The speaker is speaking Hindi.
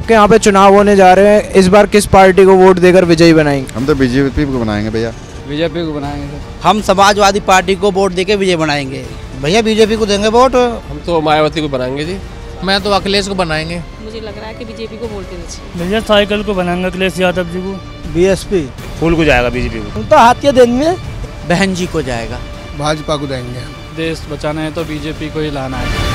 आपके यहाँ पे चुनाव होने जा रहे हैं, इस बार किस पार्टी को वोट देकर विजयी बनाएंगे? हम तो बीजेपी को बनाएंगे भैया। बीजेपी को बनाएंगे। हम समाजवादी पार्टी को वोट देके विजय बनाएंगे भैया। बीजेपी को देंगे वोट। हम तो मायावती को बनाएंगे जी। मैं तो अखिलेश को बनाएंगे। मुझे लग रहा है कि बीजेपी को वोट देना चाहिए। भैया साइकिल को बनाएंगे अखिलेश यादव जी को। बीएसपी फूल को जाएगा बीजेपी को। हम तो हाथ के देंगे। बहन जी को जाएगा। भाजपा को देंगे। देश बचाना है तो बीजेपी को ही लाना है।